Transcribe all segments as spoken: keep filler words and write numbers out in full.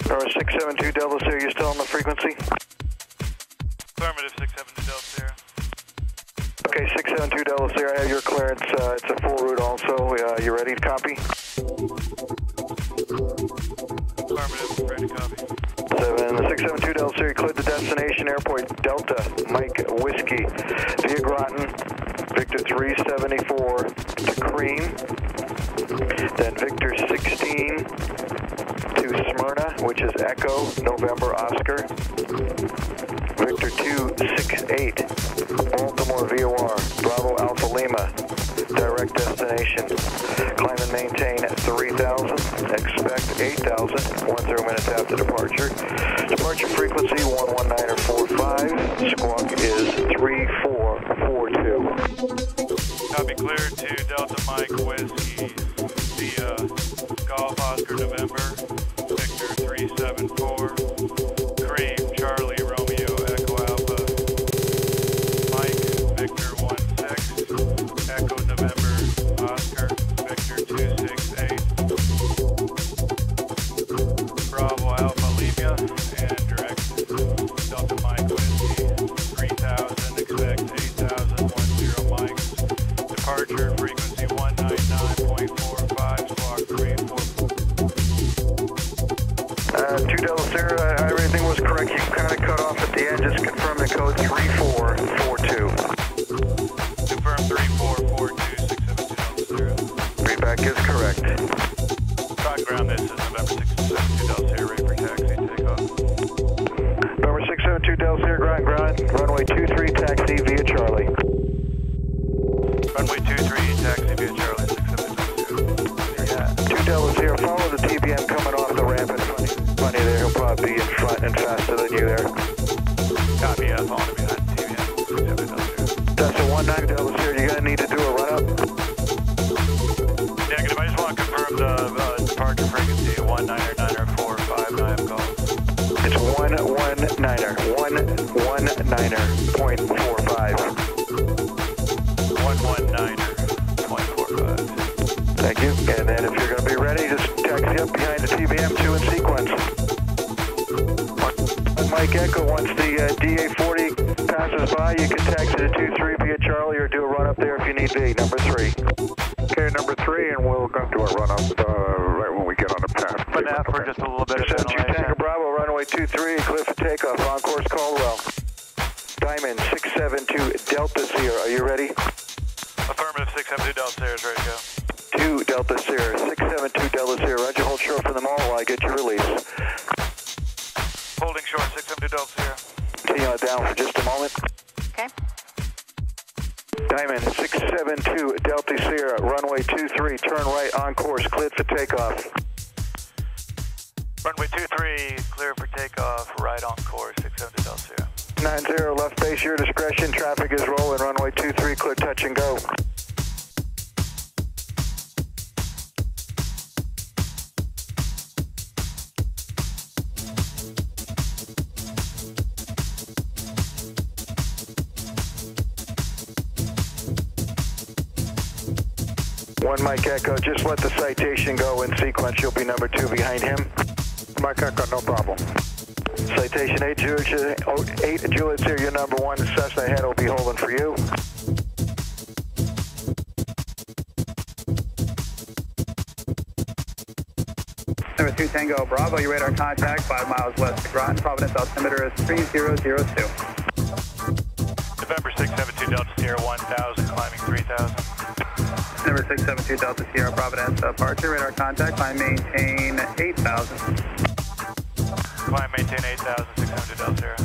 Or six seven two Delta Sierra, you still on the frequency? Affirmative, six seven two Delta Sierra. Okay, six seven two Delta Sierra, I have your clearance. Uh, it's a full route also. Uh, you ready to copy? Affirmative, ready to copy. Seven, six seven two Delta Sierra, cleared the destination airport Delta, Mike Whiskey, via Groton, Victor three seventy-four to Cream, then Victor sixteen to Smyrna, which is Echo, November, Oscar, Victor two sixty-eight, Baltimore V O R, Bravo Alpha Lima, direct destination, climb and maintain three thousand, expect eight thousand, one zero minutes after departure, departure frequency one one nine four five, squawk is three four four two. Copy, cleared to Delta Mike Whiskey, via Golf Oscar November, Victor three seven four, Cream Charlie Romeo Echo Alpha, Mike Victor one six, Echo November Oscar Victor two six eight, Bravo Alpha Lima, and direct Delta Mike Whiskey three thousand, expect eight thousand, one zero Mike, departure frequency one ninety-nine point four five, squawk three four four. Uh, two Delta Sierra, uh, everything was correct. You kind of cut off at the end. Just confirm the code three four four two. Confirm three four four two, six seven two Delta Sierra. Feedback is correct. Talk ground, this is November six seven two Delta Sierra, ready for taxi, takeoff. Number six seven two Delta Sierra, ground, ground, runway two three, taxi via Charlie. Runway two three, taxi via Charlie, six seven two Delta Sierra. Yeah. two Delta Sierra, follow the T B M coming off the ramp in front. Funny there, he'll probably be in front and faster than you there. Copy, yeah, following behind T V M, six seven two Delta Sierra. That's a one nine Delta Sierra, you're going to need to do a run-up. Negative, I just want to confirm the uh, departure frequency, one niner niner four five nine call. It's one one niner, one one niner point four five. one one niner point four five. Thank you. And then if you're going to be ready, just taxi up behind the T V M two in sequence. Mike Echo, once the uh, D A forty passes by, you can taxi to two three via Charlie or do a run up there if you need be, number three. Okay, number three, and we'll come to a run up uh, right when we get on the path. But now for just a little bit of seven two Tango ventilation. Bravo, runway two three, clear for takeoff, on course Caldwell. Diamond six seven two Delta Sierra, are you ready? Affirmative, six seven two Delta Sierra is ready to go. two Delta Sierra, six seven two Delta Sierra, roger, hold short from them all while I get your release. Holding short, six seven two Delta Sierra. Continue on down for just a moment. Okay. Diamond six seven two Delta Sierra, runway two three, turn right on course, cleared for takeoff. Runway two three, clear for takeoff, right on course, six seven two Delta Sierra. nine zero, left base, your discretion, traffic is rolling, runway two three, clear touch and go. One Mike Echo, just let the citation go in sequence, you'll be number two behind him. Mike Echo, no problem. Citation eight Juliet, eight Juliet here, your number one, Cessna ahead will be holding for you. Number two Tango Bravo, your radar contact, five miles west of Groton, Providence altimeter is three zero zero two. November six seven two Delta Sierra, one thousand, climbing three thousand. Number six seven two Delta Sierra, Providence departure, radar contact, climb maintain eight thousand. Climb maintain eight thousand, six seven two Delta Sierra.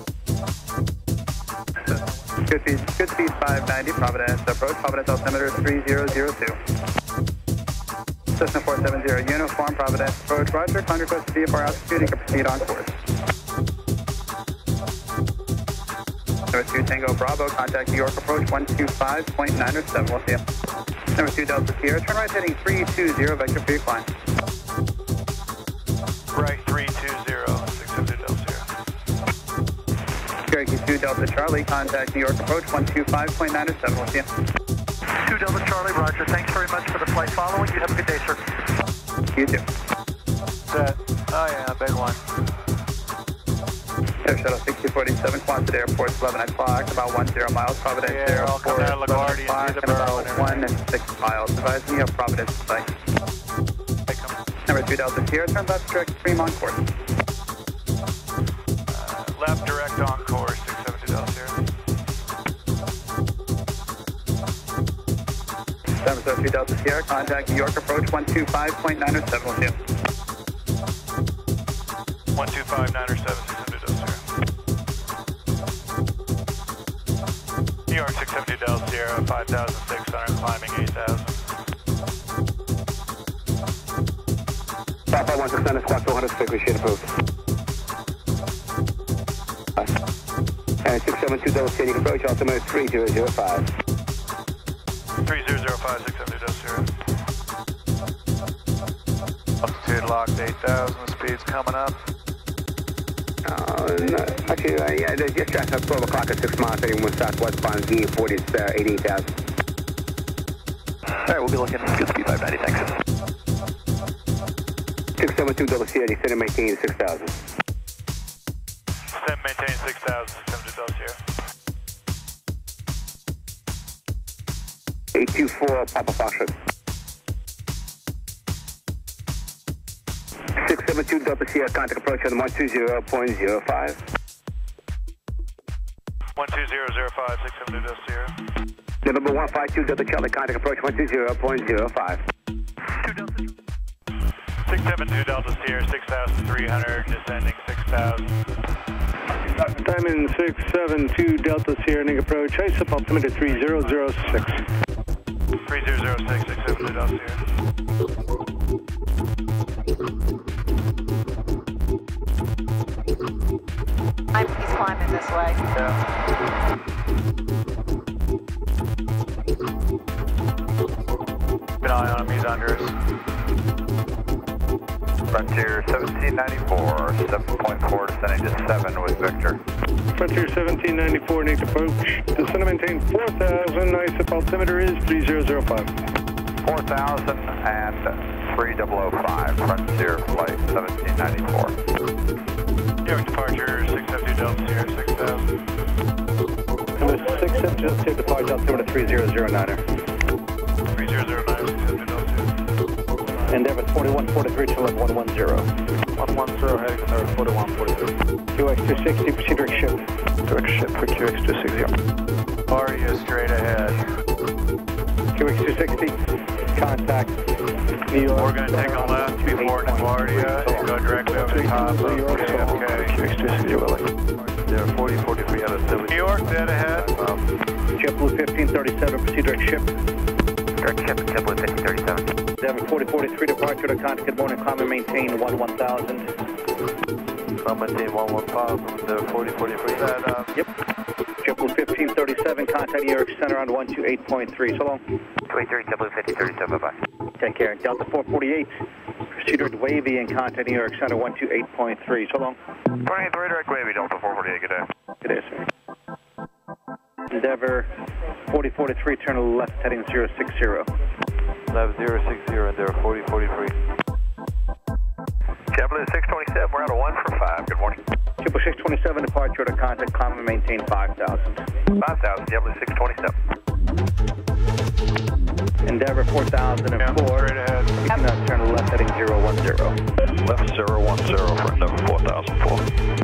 Good speed, good speed five ninety, Providence approach, Providence altimeter is three zero zero two. Cessna four seven zero, uniform, Providence approach, roger, climb request to V F R altitude, you can proceed on course. Number two Tango Bravo, contact New York approach one two five point nine seven, we'll see you. Number two Delta Sierra, turn right heading three two zero, vector for your climb. Right three two zero, six seven two Delta Sierra. Cherokee two Delta Charlie, contact New York approach one two five point nine seven, we'll see you. two Delta Charlie, roger. Thanks very much for the flight following. You have a good day, sir. You too. Set. Oh yeah, big one. Air Shuttle sixty forty-seven, Quonset Airport, eleven o'clock, about one zero miles, Providence Yeah, I'll come Airport, out of LaGuardia eleven and see the o'clock, borough and and about one and six miles. Advise me of Providence site. Number two Delta Sierra, turn left direct, Cream on course. Uh, left direct on course, six seven two Delta Sierra. Number two Delta Sierra, contact New York approach one two five point nine seven, we'll see you. one two five nine seven, six seven two Delta Sierra. New York six seven two Delta Sierra, five thousand six hundred, climbing eight thousand. five five one six nine, squawk two hundred, quickly shade approved. And six seven two Delta Sierra, you can approach altimeter three zero zero five. three zero zero five, six seven two Delta Sierra. Altitude locked eight thousand, speed's coming up. Uh, no, actually, uh, yeah, there's just traffic at twelve o'clock at six miles, thirty-one southwest, bound gain forty, it's uh, eighty-eight thousand. Alright, we'll be looking, good speed five ninety, thanks. six seven two Delta Sierra, descend and maintain six thousand. Descend, maintain six thousand, six seven two Delta Sierra. eight two four, Papa Foxtrot. six seven two Delta Sierra, contact approach on one two zero point zero five. one two zero zero five, six seven two Delta Sierra. November one five two Delta Charlie, contact approach one two zero point zero five. six seven two Delta Sierra, six thousand three hundred, descending six thousand. Diamond six seven two Delta Sierra, Ning approach, ice up altimeter three zero zero six. three zero zero six, six seven two Delta Sierra. I'm, he's climbing this way. Yeah. Keep an eye on him, he's under us. Frontier seventeen ninety-four, seven point four descending to seven with Victor. Frontier seventeen ninety-four, Ning approach, descend and maintain four thousand, ice up altimeter is three zero zero five. four thousand and three thousand five, Frontier flight seventeen ninety-four. New York departure, six seven two Delta Sierra, six thousand. Number six seven two Delta Sierra, departure altimeter three zero zero nine. three zero zero nine, six seven two Delta Sierra. Endeavor forty-one forty-three to level one one zero. one one zero, heading to forty-one forty-three. Q X two sixty, proceed direct ship. Direct ship for Q X two sixty. Bardia straight ahead. Q X two sixty, contact New York. We're going to take a left before LaGuardia and go directly over the top of J F K. Q X two sixty, there, forty forty-three out of seven. New York, dead ahead. Um, JetBlue fifteen thirty-seven, proceed direct ship. Direct ship, JetBlue fifteen thirty-seven. Endeavor forty forty-three, departure to contact, good morning, climb and maintain one one thousand. Climb and maintain one one thousand, the forty forty-three. That, uh, Yep. JetBlue fifteen thirty-seven, contact New York Center on one two eight point three. So long. two eighty-three, JetBlue fifteen thirty-seven, bye-bye. Take care. Delta four forty-eight, proceed direct Wavy and contact New York Center one two eight point three. So long. twenty-three direct wavy, Delta four forty-eight, good day. Good day, sir. Endeavor forty forty-three, turn left heading zero six zero. left zero six zero, Endeavor forty forty-three. JetBlue six twenty-seven, we're out of one for five, good morning. JetBlue six twenty-seven, departure to contact, climb and maintain five thousand. five thousand, JetBlue six twenty-seven. Endeavor four thousand four, Straight ahead. keeping that turn left heading zero one zero. Left zero one zero for Endeavor four thousand four.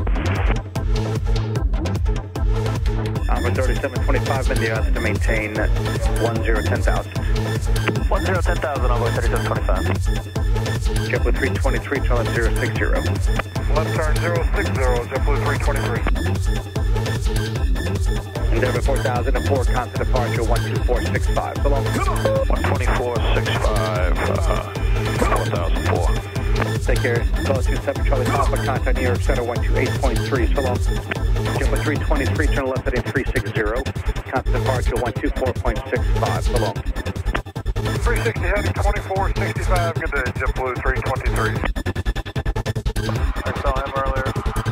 Alpha thirty-seven twenty-five, India has to maintain one zero ten thousand. one zero ten thousand, Envoy thirty-seven twenty-five. JetBlue three twenty-three, turn left zero six zero. Left turn zero six zero, JetBlue three twenty-three. Endeavor four thousand four, contact departure one two four six five. So long. one twenty-four six five, uh, four thousand four. Take care. Call two seven Charlie Papa, contact New York Center one two eight point three. So long. JetBlue three twenty-three, turn left heading three six zero. Contact departure one two four point six five. So long. three sixty heading twenty-four sixty-five, good day, JetBlue three twenty-three. I saw him earlier.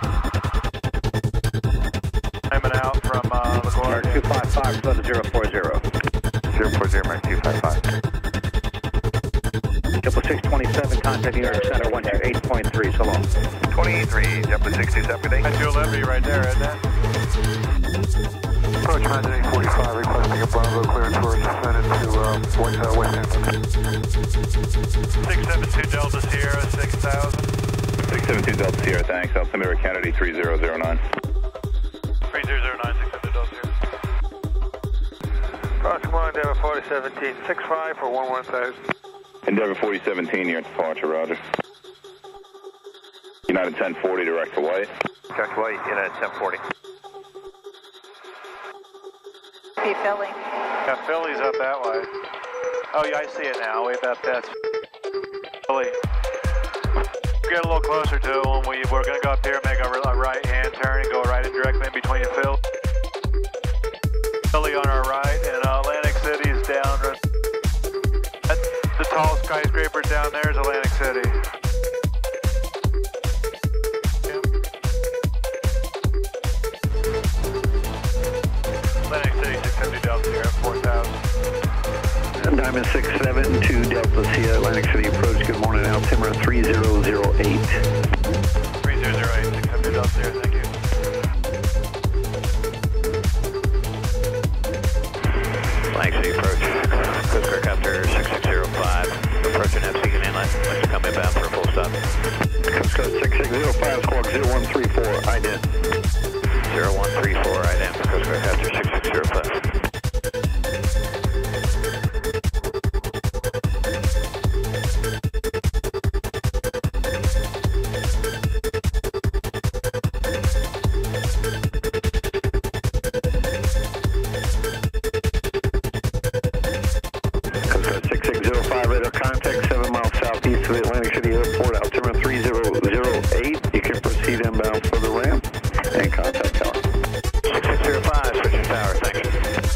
I'm out from uh, LaGuardia. two five five, zero four zero. zero four zero, Mark two five five. JetBlue six twenty-seven, contact New York Center one two eight point three, so long. twenty-three, JetBlue six two seven, good day. That's your Liberty right there, isn't it? Approach Mountain eight forty-five, requesting a Bravo clearance for descendant to uh, West, uh, West Hampton. six seven two Delta Sierra, six thousand. six seven two Delta Sierra, thanks. Altimeter Kennedy three zero zero nine. three zero zero nine, six seven two Delta Sierra. Approach one, Endeavor forty seventeen, six five for one one thousand. Endeavor forty seventeen, near departure, roger. United ten forty, direct to White. Direct to White, United ten forty. Be Philly. Yeah, Philly's up that way. Oh yeah, I see it now, way up that's Philly. Get a little closer to it when we, we're going to go up here, make a, a right-hand turn and go right in directly in between Philly. Philly on our right, and uh, Atlantic City's down. That, the tall skyscraper down there is Atlantic City. Atlantic City, six seventy Delta Sierra, four thousand. Diamond six seven two Delta Sierra, Atlantic City approach, good morning, altimeter three zero zero eight. three zero zero eight, six seventy Delta Sierra, thank you. Atlantic City approach, Coast Guard Copter six six zero five, approaching Epstein Inlet, let's come inbound for a full stop. Coast Guard six six zero five, squawk zero one three four, I D E N. zero one three four, I D E N, Coast Guard Copter six six zero five. Contact seven miles southeast of the Atlantic City Airport, altimeter three zero zero eight. You can proceed inbound for the ramp and contact tower. six six zero five, switching tower, thanks.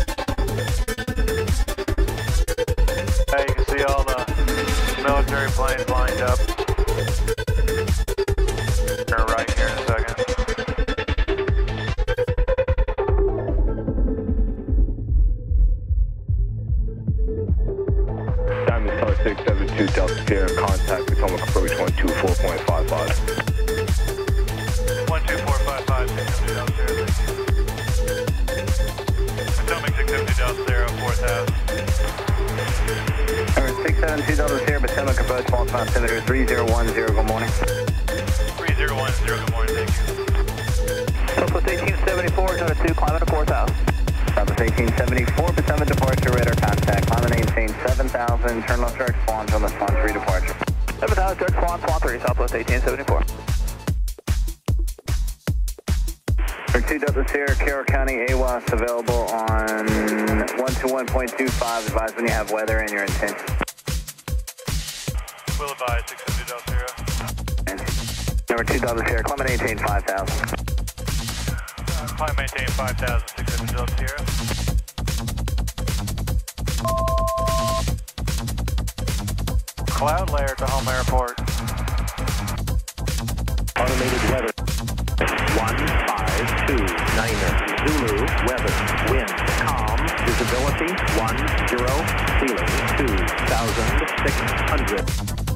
Hey, you can see all the military planes lined up. Turn right here in a second. six seven two Delta Sierra, contact Potomac approach one two four point five five. one two four five five, six seventy Delta Sierra, thank you. Potomac six seventy Delta Sierra, four thousand. Alright, six seven two Delta Sierra, Potomac approach, false altimeter three zero one zero, good morning. three zero one zero, good morning, thank you. Southwest eighteen seventy-four, zone two, climate four thousand. Southwest eighteen seventy-four, Potomac departure, radar contact. Climate maintain seven thousand, turn left direct spawn, turn left spawn three departure. seven thousand, direct spawn, spawn three, Southwest eighteen seventy-four. two Delta Sierra, Carroll County, A W A S available on one two one point two five. Advise when you have weather and your intention. Will advise, six seventy Delta Sierra. And number two Delta Sierra, climate maintain five thousand. Climb maintain five thousand, six seventy Delta Sierra. Cloud layer at the home airport. Automated weather. one five two Niner. Zulu, weather, wind, calm, visibility, one zero, ceiling, two thousand six hundred.